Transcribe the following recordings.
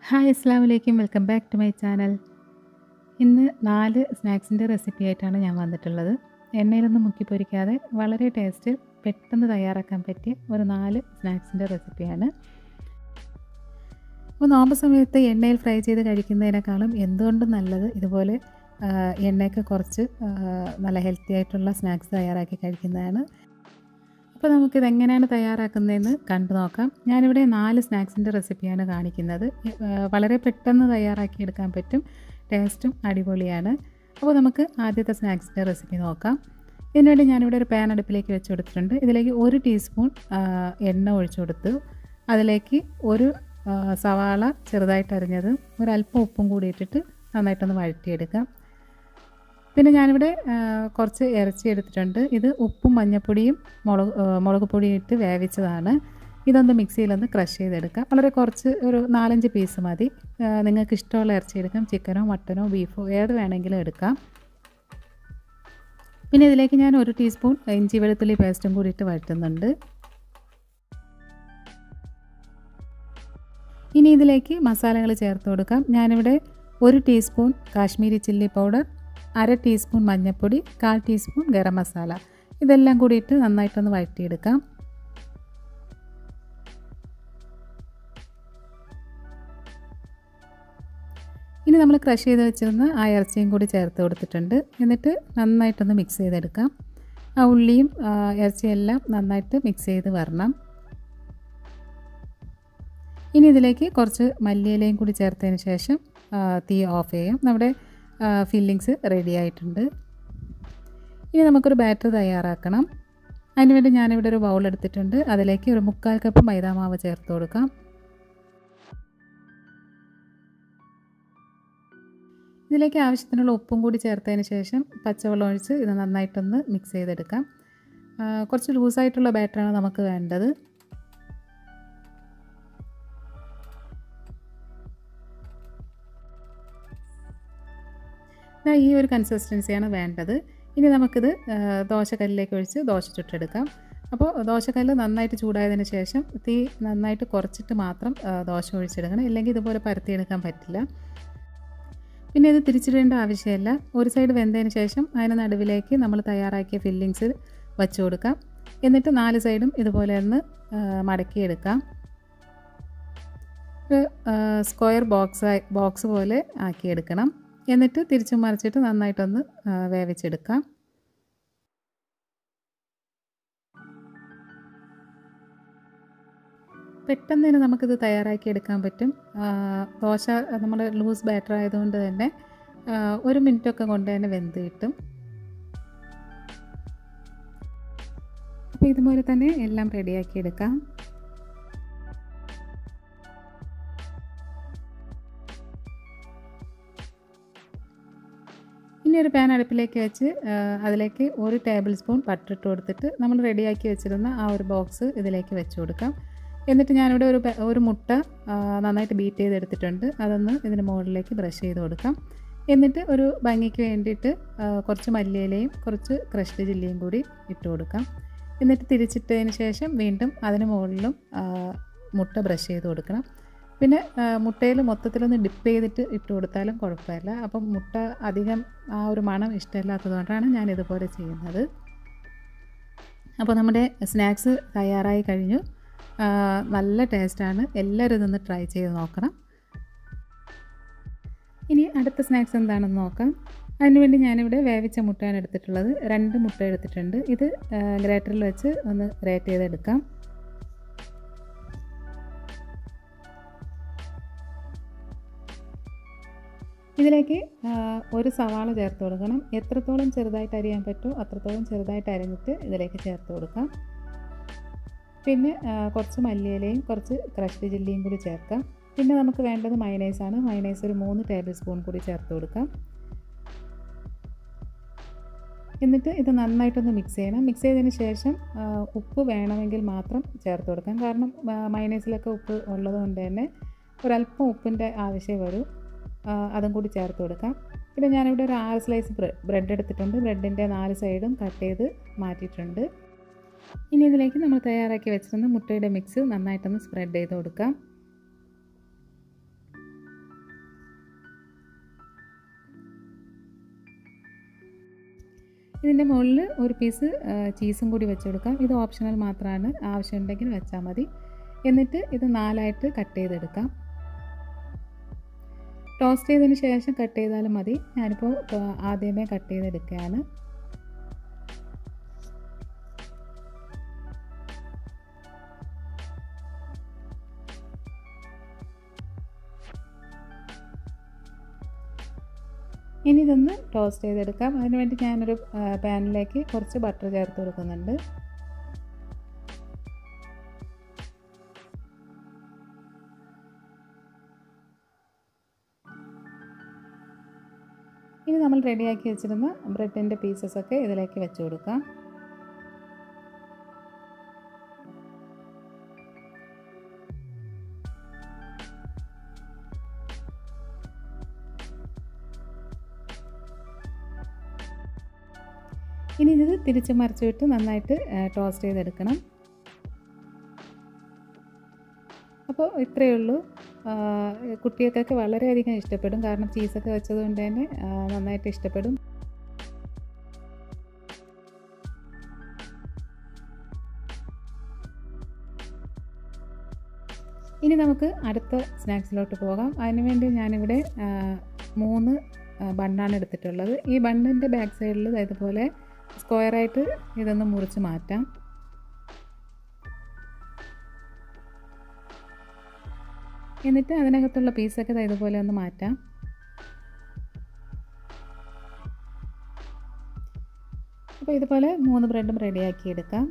Hi അസ്സലാമു അലൈക്കും. Welcome back to my channel. ഇന്ന് 4 സ്നാക്സിൻ്റെ റെസിപ്പി ആയിട്ടാണ് ഞാൻ വന്നിട്ടുള്ളത്. എണ്ണയിലൊന്നും മുക്കി പൊരിക്കാതെ വളരെ ടേസ്റ്റിൽ പെട്ടെന്ന് തയ്യാറാക്കാൻ പറ്റിയ ഒരു 4 സ്നാക്സിൻ്റെ റെസിപ്പിയാണ്. അപ്പോൾ നോമ്പ് സമയത്ത് എണ്ണയിൽ ഫ്രൈ ചെയ്ത് കഴിക്കുന്നതിനേക്കാളും എന്തുകൊണ്ടും നല്ലത് ഇതുപോലെ എണ്ണയൊക്കെ കുറച്ച് നല്ല ഹെൽത്തി ആയിട്ടുള്ള സ്നാക്സ് തയ്യാറാക്കി കഴിക്കുന്നതാണ്. അപ്പോൾ നമുക്കിതെങ്ങനെയാണ് തയ്യാറാക്കുന്നതെന്ന് കണ്ടു നോക്കാം. ഞാനിവിടെ 4 സ്നാക്സിൻ്റെ റെസിപ്പിയാണ് കാണിക്കുന്നത്. വളരെ പെട്ടെന്ന് തയ്യാറാക്കിയെടുക്കാൻ പറ്റും. ടേസ്റ്റും അടിപൊളിയാണ്. അപ്പോൾ നമുക്ക് ആദ്യത്തെ സ്നാക്സിൻ്റെ റെസിപ്പി നോക്കാം. ഇതിനുവേണ്ടി ഞാനിവിടെ ഒരു പാൻ അടുപ്പിലേക്ക് വെച്ച് കൊടുത്തിട്ടുണ്ട്. ഇതിലേക്ക് 1 ടീസ്പൂൺ എണ്ണ ഒഴിച്ചു കൊടുത്തു. അതിലേക്ക് ഒരു സവാള ചെറുതായിട്ട് അരിഞ്ഞത് ഒരല്പം ഉപ്പും കൂടി ഇട്ടിട്ട് നന്നായിട്ടൊന്ന് വഴറ്റിയെടുക്കാം. പിന്നെ ഞാനിവിടെ കുറച്ച് ഇറച്ചി എടുത്തിട്ടുണ്ട്. ഇത് ഉപ്പും മഞ്ഞൾപ്പൊടിയും മുളക് പൊടിയും ഇട്ട് വേവിച്ചതാണ്. ഇതൊന്ന് മിക്സിയിലൊന്ന് ക്രഷ് ചെയ്തെടുക്കാം. വളരെ കുറച്ച് ഒരു 4-5 പീസ് മതി. നിങ്ങൾക്ക് ഇഷ്ടമുള്ള ഇറച്ചി എടുക്കാം. ചിക്കനോ മട്ടനോ ബീഫോ ഏത് വേണമെങ്കിലും എടുക്കാം. പിന്നെ ഇതിലേക്ക് ഞാൻ 1 ടീസ്പൂൺ ഇഞ്ചി വെളുത്തുള്ളി പേസ്റ്റും കൂടി ഇട്ട് വഴറ്റുന്നുണ്ട്. ഇനി ഇതിലേക്ക് മസാലകൾ ചേർത്ത് കൊടുക്കാം. ഞാനിവിടെ 1 teaspoon Kashmiri chilli powder, 1/2 teaspoon മഞ്ഞൾപ്പൊടി, 1/4 ടീസ്പൂൺ ഗരം മസാല, ഇതെല്ലാം കൂടിയിട്ട് നന്നായിട്ടൊന്ന് വഴറ്റിയെടുക്കാം. ഇനി നമ്മൾ ക്രഷ് ചെയ്ത് വെച്ചിരുന്ന ആ ഇറച്ചിയും കൂടി ചേർത്ത് കൊടുത്തിട്ടുണ്ട്. എന്നിട്ട് നന്നായിട്ടൊന്ന് മിക്സ് ചെയ്തെടുക്കാം. ആ ഉള്ളിയും ഇറച്ചിയെല്ലാം നന്നായിട്ട് മിക്സ് ചെയ്ത് വരണം. ഇനി ഇതിലേക്ക് കുറച്ച് മല്ലിയിലയും കൂടി ചേർത്തതിന് ശേഷം തീ ഓഫ് ചെയ്യാം. നമ്മുടെ ഫില്ലിങ്സ് റെഡി ആയിട്ടുണ്ട്. ഇനി നമുക്കൊരു ബാറ്റർ തയ്യാറാക്കണം. അതിനുവേണ്ടി ഞാനിവിടെ ഒരു ബൗൾ എടുത്തിട്ടുണ്ട്. അതിലേക്ക് ഒരു 3/4 കപ്പ് മൈദാമാവ് ചേർത്ത് കൊടുക്കാം. ഇതിലേക്ക് ആവശ്യത്തിനുള്ള ഉപ്പും കൂടി ചേർത്തതിന് ശേഷം പച്ചവെള്ളം ഒഴിച്ച് ഇത് നന്നായിട്ടൊന്ന് മിക്സ് ചെയ്തെടുക്കാം. കുറച്ച് ലൂസായിട്ടുള്ള ബാറ്ററാണ് നമുക്ക് വേണ്ടത്. ഈ ഒരു കൺസിസ്റ്റൻസിയാണ് വേണ്ടത്. ഇനി നമുക്കിത് ദോശക്കല്ലിലേക്ക് ഒഴിച്ച് ദോശ ചുട്ടെടുക്കാം. അപ്പോൾ ദോശക്കല്ല് നന്നായിട്ട് ചൂടായതിന് ശേഷം തീ നന്നായിട്ട് കുറച്ചിട്ട് മാത്രം ദോശ ഒഴിച്ചെടുക്കണം. ഇല്ലെങ്കിൽ ഇതുപോലെ പരത്തിയെടുക്കാൻ പറ്റില്ല. പിന്നെ ഇത് തിരിച്ചിടേണ്ട ആവശ്യമില്ല. ഒരു സൈഡ് വെന്തതിന് ശേഷം അതിന് നടുവിലേക്ക് നമ്മൾ തയ്യാറാക്കിയ ഫില്ലിങ്സ് വച്ചു കൊടുക്കാം. എന്നിട്ട് 4 സൈഡും ഇതുപോലെ ഒന്ന് മടക്കിയെടുക്കാം. ഒരു സ്ക്വയർ ബോക്സ് പോലെ ആക്കിയെടുക്കണം. എന്നിട്ട് തിരിച്ചും മറിച്ചിട്ട് നന്നായിട്ടൊന്ന് വേവിച്ചെടുക്കാം. പെട്ടെന്ന് തന്നെ നമുക്കിത് തയ്യാറാക്കി എടുക്കാൻ പറ്റും. ദോശ നമ്മൾ ലൂസ് ബാറ്റർ ആയതുകൊണ്ട് തന്നെ 1 മിനിറ്റൊക്കെ കൊണ്ട് തന്നെ വെന്ത് കിട്ടും. അപ്പോൾ ഇതുപോലെ തന്നെ എല്ലാം റെഡിയാക്കി എടുക്കാം. ഇനി ഒരു പാൻ അടുപ്പിലേക്ക് വെച്ച് അതിലേക്ക് 1 ടേബിൾ സ്പൂൺ ബട്ടർ ഇട്ട് കൊടുത്തിട്ട് നമ്മൾ റെഡിയാക്കി വെച്ചിരുന്ന ആ ഒരു ബോക്സ് ഇതിലേക്ക് വെച്ച് കൊടുക്കാം. എന്നിട്ട് ഞാനിവിടെ ഒരു മുട്ട നന്നായിട്ട് ബീറ്റ് ചെയ്തെടുത്തിട്ടുണ്ട്. അതൊന്ന് ഇതിന് മുകളിലേക്ക് ബ്രഷ് ചെയ്ത് കൊടുക്കാം. എന്നിട്ട് ഒരു ഭംഗിക്ക് വേണ്ടിയിട്ട് കുറച്ച് മല്ലിയിലയും കുറച്ച് ക്രഷ്ഡ് ചില്ലിയും കൂടി ഇട്ട് കൊടുക്കാം. എന്നിട്ട് തിരിച്ചിട്ടതിന് ശേഷം വീണ്ടും അതിന് മുകളിലും മുട്ട ബ്രഷ് ചെയ്ത് കൊടുക്കണം. പിന്നെ മുട്ടയിൽ മൊത്തത്തിലൊന്ന് ഡിപ്പ് ചെയ്തിട്ട് ഇട്ട് കൊടുത്താലും കുഴപ്പമില്ല. അപ്പം മുട്ട അധികം ആ ഒരു മണം ഇഷ്ടമില്ലാത്തതുകൊണ്ടാണ് ഞാൻ ഇതുപോലെ ചെയ്യുന്നത്. അപ്പോൾ നമ്മുടെ സ്നാക്സ് തയ്യാറായി കഴിഞ്ഞു. നല്ല ടേസ്റ്റാണ്. എല്ലാവരും ഇതൊന്ന് ട്രൈ ചെയ്ത് നോക്കണം. ഇനി അടുത്ത സ്നാക്സ് എന്താണെന്ന് നോക്കാം. അതിനുവേണ്ടി ഞാനിവിടെ വേവിച്ച മുട്ടയാണ് എടുത്തിട്ടുള്ളത്. 2 മുട്ട എടുത്തിട്ടുണ്ട്. ഇത് ഗ്രേറ്ററിൽ വെച്ച് ഒന്ന് ഗ്രേറ്റ് ചെയ്തെടുക്കാം. ഇതിലേക്ക് ഒരു സവാള ചേർത്ത് കൊടുക്കണം. എത്രത്തോളം ചെറുതായിട്ട് അരിയാൻ പറ്റുമോ അത്രത്തോളം ചെറുതായിട്ട് അരിഞ്ഞിട്ട് ഇതിലേക്ക് ചേർത്ത് കൊടുക്കാം. പിന്നെ കുറച്ച് മല്ലിയിലയും കുറച്ച് ക്രഷ്ഡ് ചില്ലിയും കൂടി ചേർക്കാം. പിന്നെ നമുക്ക് വേണ്ടത് മയണൈസാണ്. മയണൈസ് ഒരു 3 ടേബിൾ സ്പൂൺ കൂടി ചേർത്ത് കൊടുക്കാം. എന്നിട്ട് ഇത് നന്നായിട്ടൊന്ന് മിക്സ് ചെയ്യണം. മിക്സ് ചെയ്തതിന് ശേഷം ഉപ്പ് വേണമെങ്കിൽ മാത്രം ചേർത്ത് കൊടുക്കാം. കാരണം മയണൈസിലൊക്കെ ഉപ്പ് ഉള്ളതുകൊണ്ട് തന്നെ ഒരല്പം ഉപ്പിൻ്റെ ആവശ്യം വരും. അതും കൂടി ചേർത്ത് കൊടുക്കാം. പിന്നെ ഞാനിവിടെ ഒരു 6 സ്ലൈസ് ബ്രെഡ് എടുത്തിട്ടുണ്ട്. ബ്രെഡിൻ്റെ 4 സൈഡും കട്ട് ചെയ്ത് മാറ്റിയിട്ടുണ്ട്. ഇനി ഇതിലേക്ക് നമ്മൾ തയ്യാറാക്കി വെച്ചിരുന്ന മുട്ടയുടെ മിക്സ് നന്നായിട്ടൊന്ന് സ്പ്രെഡ് ചെയ്ത് കൊടുക്കാം. ഇതിൻ്റെ മുകളിൽ ഒരു പീസ് ചീസും കൂടി വെച്ച് കൊടുക്കാം. ഇത് ഓപ്ഷണൽ മാത്രമാണ്, ആവശ്യമുണ്ടെങ്കിൽ വെച്ചാൽ മതി. എന്നിട്ട് ഇത് 4ആയിട്ട് കട്ട് ചെയ്തെടുക്കാം. ടോസ്റ്റ് ചെയ്തതിന് ശേഷം കട്ട് ചെയ്താലും മതി. ഞാനിപ്പോൾ ആദ്യമേ കട്ട് ചെയ്തെടുക്കുകയാണ്. ഇനി ഇതൊന്ന് ടോസ്റ്റ് ചെയ്തെടുക്കാം. അതിനുവേണ്ടി ഞാനൊരു പാനിലേക്ക് കുറച്ച് ബട്ടർ ചേർത്ത് കൊടുക്കുന്നുണ്ട്. ഇനി നമ്മൾ റെഡിയാക്കി വെച്ചിരുന്ന ബ്രെഡിൻ്റെ പീസസൊക്കെ ഇതിലേക്ക് വെച്ച് കൊടുക്കാം. ഇനി ഇത് തിരിച്ച് മറിച്ച് വിട്ട് നന്നായിട്ട് ടോസ്റ്റ് ചെയ്തെടുക്കണം. അപ്പോൾ ഇത്രയേ ഉള്ളൂ. കുട്ടികൾക്കൊക്കെ വളരെയധികം ഇഷ്ടപ്പെടും, കാരണം ചീസൊക്കെ വെച്ചതുകൊണ്ട് തന്നെ നന്നായിട്ട് ഇഷ്ടപ്പെടും. ഇനി നമുക്ക് അടുത്ത സ്നാക്സിലോട്ട് പോകാം. അതിനുവേണ്ടി ഞാനിവിടെ 3 ബണ്ണാണ് എടുത്തിട്ടുള്ളത്. ഈ ബണ്ണിൻ്റെ ബാക്ക് സൈഡിൽ ഇതുപോലെ സ്ക്വയറായിട്ട് ഇതൊന്ന് മുറിച്ച് മാറ്റാം. എന്നിട്ട് അതിനകത്തുള്ള പീസൊക്കെ ഇതുപോലെ ഒന്ന് മാറ്റാം. അപ്പോൾ ഇതുപോലെ 3 ബ്രെഡും റെഡിയാക്കി എടുക്കാം.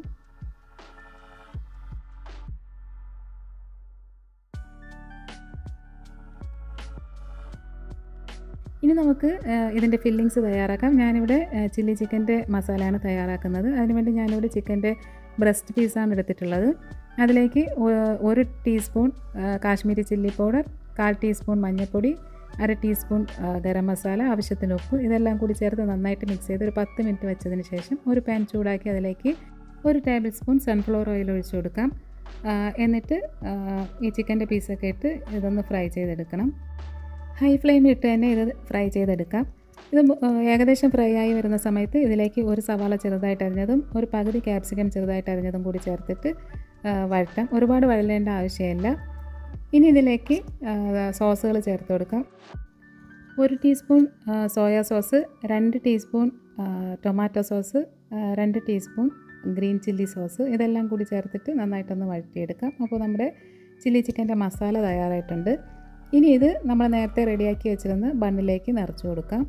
ഇനി നമുക്ക് ഇതിൻ്റെ ഫില്ലിങ്സ് തയ്യാറാക്കാം. ഞാനിവിടെ ചില്ലി ചിക്കൻ്റെ മസാലയാണ് തയ്യാറാക്കുന്നത്. അതിനുവേണ്ടി ഞാനിവിടെ ചിക്കൻ്റെ ബ്രസ്റ്റ് പീസാണ് എടുത്തിട്ടുള്ളത്. അതിലേക്ക് 1 teaspoon Kashmiri chilli powder, 1/4 teaspoon മഞ്ഞൾപ്പൊടി, 1/2 ടീസ്പൂൺ ഗരം മസാല, ആവശ്യത്തിന് ഉപ്പ്, ഇതെല്ലാം കൂടി ചേർത്ത് നന്നായിട്ട് മിക്സ് ചെയ്ത് ഒരു 10 മിനിറ്റ് വെച്ചതിന് ശേഷം ഒരു പാൻ ചൂടാക്കി അതിലേക്ക് 1 ടേബിൾ സ്പൂൺ സൺഫ്ലവർ ഓയിൽ ഒഴിച്ച് കൊടുക്കാം. എന്നിട്ട് ഈ ചിക്കൻ്റെ പീസൊക്കെ ഇട്ട് ഇതൊന്ന് ഫ്രൈ ചെയ്തെടുക്കണം. ഹൈ ഫ്ലെയിമിൽ ഇട്ട് തന്നെ ഇത് ഫ്രൈ ചെയ്തെടുക്കാം. ഇത് ഏകദേശം ഫ്രൈ ആയി വരുന്ന സമയത്ത് ഇതിലേക്ക് ഒരു സവാള ചെറുതായിട്ട് അരിഞ്ഞതും ഒരു പകുതി ക്യാപ്സിക്കം ചെറുതായിട്ട് അരിഞ്ഞതും കൂടി ചേർത്തിട്ട് വഴറ്റാം. ഒരുപാട് വഴലേണ്ട ആവശ്യമില്ല. ഇനി ഇതിലേക്ക് സോസുകൾ ചേർത്ത് കൊടുക്കാം. 1 teaspoon soya sauce, 2 teaspoon tomato sauce, 2 teaspoon green chilli sauce, ഇതെല്ലാം കൂടി ചേർത്തിട്ട് നന്നായിട്ടൊന്ന് വഴറ്റിയെടുക്കാം. അപ്പോൾ നമ്മുടെ ചില്ലി ചിക്കൻ്റെ മസാല തയ്യാറായിട്ടുണ്ട്. ഇനി ഇത് നമ്മൾ നേരത്തെ റെഡിയാക്കി വെച്ചിരുന്ന ബണ്ണിലേക്ക് നിറച്ച് കൊടുക്കാം.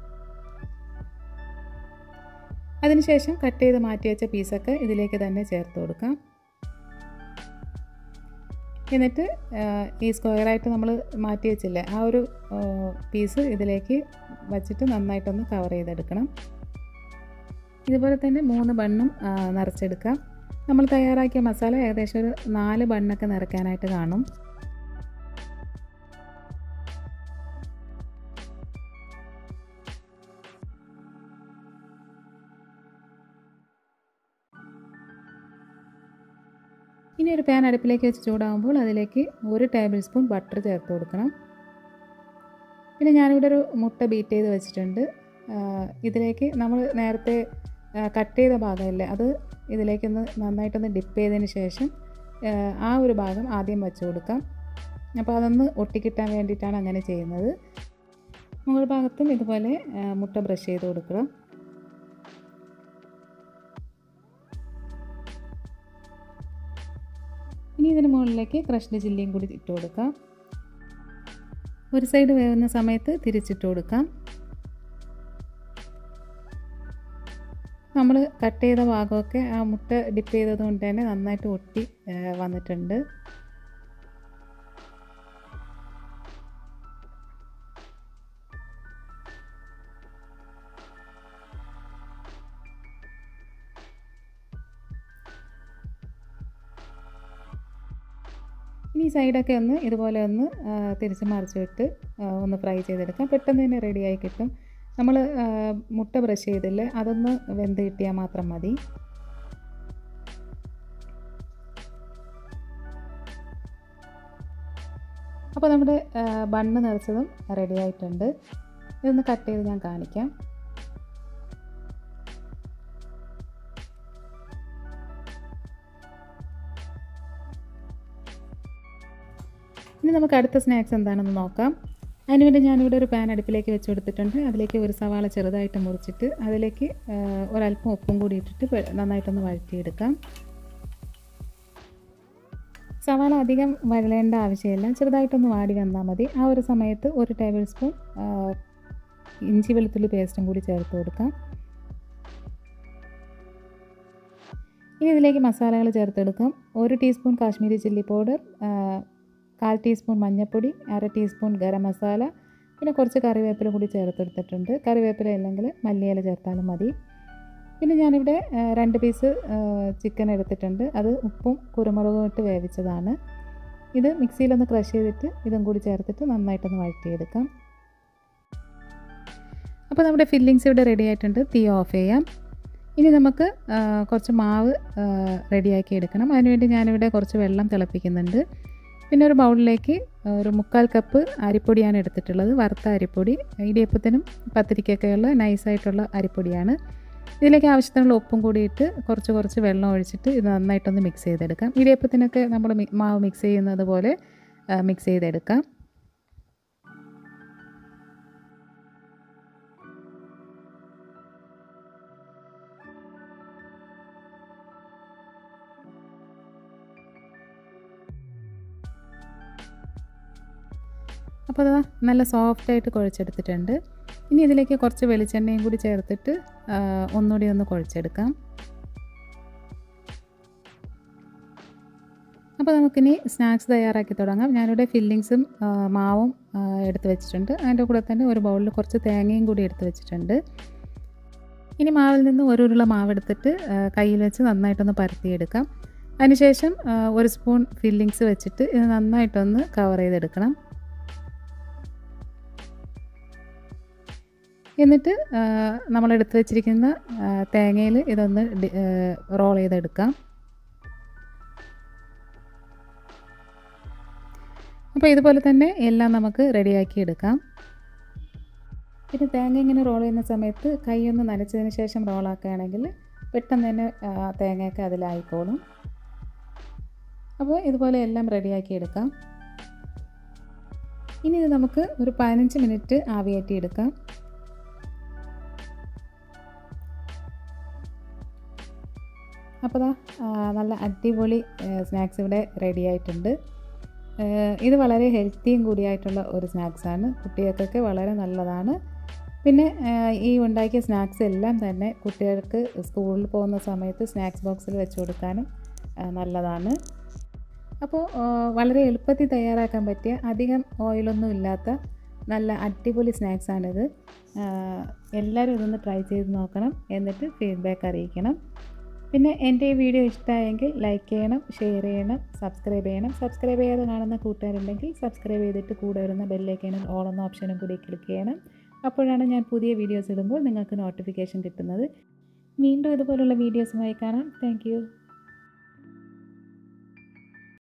അതിനുശേഷം കട്ട് ചെയ്ത് മാറ്റി വെച്ച പീസൊക്കെ ഇതിലേക്ക് തന്നെ ചേർത്ത് കൊടുക്കാം. എന്നിട്ട് ഈ സ്ക്വയറായിട്ട് നമ്മൾ മാറ്റി വെച്ചില്ലേ, ആ ഒരു പീസ് ഇതിലേക്ക് വച്ചിട്ട് നന്നായിട്ടൊന്ന് കവർ ചെയ്തെടുക്കണം. ഇതുപോലെ തന്നെ 3 ബണ്ണും നിറച്ചെടുക്കാം. നമ്മൾ തയ്യാറാക്കിയ മസാല ഏകദേശം ഒരു 4 ബണ്ണൊക്കെ നിറയ്ക്കാനായിട്ട് കാണും. ഇനി ഒരു പാൻ അടുപ്പിലേക്ക് വെച്ച് ചൂടാകുമ്പോൾ അതിലേക്ക് 1 ടേബിൾ സ്പൂൺ ബട്ടർ ചേർത്ത് കൊടുക്കണം. പിന്നെ ഞാനിവിടെ ഒരു മുട്ട ബീറ്റ് ചെയ്ത് വെച്ചിട്ടുണ്ട്. ഇതിലേക്ക് നമ്മൾ നേരത്തെ കട്ട് ചെയ്ത ഭാഗമില്ലേ, അത് ഇതിലേക്കൊന്ന് നന്നായിട്ടൊന്ന് ഡിപ്പ് ചെയ്തതിന് ശേഷം ആ ഒരു ഭാഗം ആദ്യം വെച്ച് കൊടുക്കാം. അപ്പോൾ അതൊന്ന് ഒട്ടിക്കിട്ടാൻ വേണ്ടിയിട്ടാണ് അങ്ങനെ ചെയ്യുന്നത്. മുകൾ ഭാഗത്തും ഇതുപോലെ മുട്ട ബ്രഷ് ചെയ്ത് കൊടുക്കുക. ഇനി ഇതിന് മുകളിലേക്ക് ക്രഷ്ഡ് ചില്ലിയും കൂടി ഇട്ട് കൊടുക്കാം. ഒരു സൈഡ് വേവുന്ന സമയത്ത് തിരിച്ചിട്ട് കൊടുക്കാം. നമ്മൾ കട്ട് ചെയ്ത ഭാഗമൊക്കെ ആ മുട്ട ഡിപ്പ് ചെയ്തത് കൊണ്ട് തന്നെ നന്നായിട്ട് ഒട്ടി വന്നിട്ടുണ്ട്. ഇനി സൈഡൊക്കെ ഒന്ന് ഇതുപോലെ ഒന്ന് തിരിച്ച് മറിച്ച് വിട്ട് ഒന്ന് ഫ്രൈ ചെയ്തെടുക്കാം. പെട്ടെന്ന് തന്നെ റെഡിയായി കിട്ടും. നമ്മൾ മുട്ട ബ്രഷ് ചെയ്തില്ലേ, അതൊന്ന് വെന്ത് കിട്ടിയാൽ മാത്രം മതി. അപ്പോൾ നമ്മുടെ ബണ്ണ് നിറച്ചതും റെഡി ആയിട്ടുണ്ട്. ഇതൊന്ന് കട്ട് ചെയ്ത് ഞാൻ കാണിക്കാം. ഇനി നമുക്ക് അടുത്ത സ്നാക്സ് എന്താണെന്ന് നോക്കാം. അതിനുവേണ്ടി ഞാനിവിടെ ഒരു പാൻ അടുപ്പിലേക്ക് വെച്ച് കൊടുത്തിട്ടുണ്ട്. അതിലേക്ക് ഒരു സവാള ചെറുതായിട്ട് മുറിച്ചിട്ട് അതിലേക്ക് ഒരല്പം ഉപ്പും കൂടി ഇട്ടിട്ട് നന്നായിട്ടൊന്ന് വഴറ്റിയെടുക്കാം. സവാള അധികം വഴലേണ്ട ആവശ്യമില്ല, ചെറുതായിട്ടൊന്ന് വാടി വന്നാൽ മതി. ആ ഒരു സമയത്ത് 1 ടേബിൾ സ്പൂൺ ഇഞ്ചി വെളുത്തുള്ളി പേസ്റ്റും കൂടി ചേർത്ത് കൊടുക്കാം. ഇനി ഇതിലേക്ക് മസാലകൾ ചേർത്തെടുക്കാം. 1 teaspoon Kashmiri chilli powder, 1/4 teaspoon മഞ്ഞൾപ്പൊടി, 1/2 ടീസ്പൂൺ ഗരം മസാല, പിന്നെ കുറച്ച് കറിവേപ്പില കൂടി ചേർത്തെടുത്തിട്ടുണ്ട്. കറിവേപ്പില ഇല്ലെങ്കിൽ മല്ലിയില ചേർത്താലും മതി. പിന്നെ ഞാനിവിടെ 2 പീസ് ചിക്കൻ എടുത്തിട്ടുണ്ട്. അത് ഉപ്പും കുരുമുളകും ഇട്ട് വേവിച്ചതാണ്. ഇത് മിക്സിയിലൊന്ന് ക്രഷ് ചെയ്തിട്ട് ഇതും കൂടി ചേർത്തിട്ട് നന്നായിട്ടൊന്ന് വഴറ്റിയെടുക്കാം. അപ്പോൾ നമ്മുടെ ഫില്ലിങ്സ് ഇവിടെ റെഡി ആയിട്ടുണ്ട്. തീ ഓഫ് ചെയ്യാം. ഇനി നമുക്ക് കുറച്ച് മാവ് റെഡിയാക്കി എടുക്കണം. അതിനുവേണ്ടി ഞാനിവിടെ കുറച്ച് വെള്ളം തിളപ്പിക്കുന്നുണ്ട്. പിന്നെ ഒരു ബൗളിലേക്ക് ഒരു 1/4 കപ്പ് അരിപ്പൊടിയാണ് എടുത്തിട്ടുള്ളത്. വറുത്ത അരിപ്പൊടി, ഇടിയപ്പത്തിനും പത്തിരിക്കൊക്കെയുള്ള നൈസായിട്ടുള്ള അരിപ്പൊടിയാണ്. ഇതിലേക്ക് ആവശ്യത്തിനുള്ള ഉപ്പും കൂടി ഇട്ട് കുറച്ച് വെള്ളം ഒഴിച്ചിട്ട് ഇത് നന്നായിട്ടൊന്ന് മിക്സ് ചെയ്തെടുക്കാം. ഇടിയപ്പത്തിനൊക്കെ നമ്മൾ മാവ് മിക്സ് ചെയ്യുന്നത് പോലെ മിക്സ് ചെയ്തെടുക്കാം. അപ്പോൾ അത് നല്ല സോഫ്റ്റായിട്ട് കുഴച്ചെടുത്തിട്ടുണ്ട്. ഇനി ഇതിലേക്ക് കുറച്ച് വെളിച്ചെണ്ണയും കൂടി ചേർത്തിട്ട് ഒന്നുകൂടി ഒന്ന് കുഴച്ചെടുക്കാം. അപ്പോൾ നമുക്കിനി സ്നാക്സ് തയ്യാറാക്കി തുടങ്ങാം. ഞാനിവിടെ ഫില്ലിങ്സും മാവും എടുത്ത് വെച്ചിട്ടുണ്ട്. അതിൻ്റെ കൂടെ തന്നെ ഒരു ബൗളിൽ കുറച്ച് തേങ്ങയും കൂടി എടുത്ത് വെച്ചിട്ടുണ്ട്. ഇനി മാവിൽ നിന്ന് ഒരു ഉരുള മാവെടുത്തിട്ട് കയ്യിൽ വെച്ച് നന്നായിട്ടൊന്ന് പരത്തിയെടുക്കാം. അതിനുശേഷം 1 സ്പൂൺ ഫില്ലിങ്സ് വെച്ചിട്ട് ഇത് നന്നായിട്ടൊന്ന് കവർ ചെയ്തെടുക്കണം. എന്നിട്ട് നമ്മളെടുത്ത് വെച്ചിരിക്കുന്ന തേങ്ങയിൽ ഇതൊന്ന് റോൾ ചെയ്തെടുക്കാം. അപ്പോൾ ഇതുപോലെ തന്നെ എല്ലാം നമുക്ക് റെഡിയാക്കി എടുക്കാം. പിന്നെ തേങ്ങ ഇങ്ങനെ റോൾ ചെയ്യുന്ന സമയത്ത് കൈയൊന്ന് നനച്ചതിന് ശേഷം റോളാക്കുകയാണെങ്കിൽ പെട്ടെന്ന് തന്നെ തേങ്ങയൊക്കെ അതിലായിക്കോളും. അപ്പോൾ ഇതുപോലെ എല്ലാം റെഡിയാക്കി എടുക്കാം. ഇനി ഇത് നമുക്ക് ഒരു 15 മിനിറ്റ് ആവിയേറ്റി എടുക്കാം. അപ്പോൾ നല്ല അടിപൊളി സ്നാക്സ് ഇവിടെ റെഡി ആയിട്ടുണ്ട്. ഇത് വളരെ ഹെൽത്തിയും കൂടിയായിട്ടുള്ള ഒരു സ്നാക്സാണ്. കുട്ടികൾക്കൊക്കെ വളരെ നല്ലതാണ്. പിന്നെ ഈ ഉണ്ടാക്കിയ സ്നാക്സ് എല്ലാം തന്നെ കുട്ടികൾക്ക് സ്കൂളിൽ പോകുന്ന സമയത്ത് സ്നാക്സ് ബോക്സിൽ വെച്ച് കൊടുക്കാനും നല്ലതാണ്. അപ്പോൾ വളരെ എളുപ്പത്തിൽ തയ്യാറാക്കാൻ പറ്റിയ, അധികം ഓയിലൊന്നും ഇല്ലാത്ത നല്ല അടിപൊളി സ്നാക്സാണിത്. എല്ലാവരും ഇതൊന്ന് ട്രൈ ചെയ്ത് നോക്കണം. എന്നിട്ട് ഫീഡ്ബാക്ക് അറിയിക്കണം. പിന്നെ എൻ്റെ ഈ വീഡിയോ ഇഷ്ടമായെങ്കിൽ ലൈക്ക് ചെയ്യണം, ഷെയർ ചെയ്യണം, സബ്സ്ക്രൈബ് ചെയ്യണം. സബ്സ്ക്രൈബ് ചെയ്യാതെ കാണുന്ന കൂട്ടുകാരുണ്ടെങ്കിൽ സബ്സ്ക്രൈബ് ചെയ്തിട്ട് കൂടെ വരുന്ന ബെല്ലൈക്കനും ഓൾ എന്ന ഓപ്ഷനും കൂടി ക്ലിക്ക് ചെയ്യണം. അപ്പോഴാണ് ഞാൻ പുതിയ വീഡിയോസ് ഇടുമ്പോൾ നിങ്ങൾക്ക് നോട്ടിഫിക്കേഷൻ കിട്ടുന്നത്. വീണ്ടും ഇതുപോലുള്ള വീഡിയോസുമായി കാണാം. താങ്ക്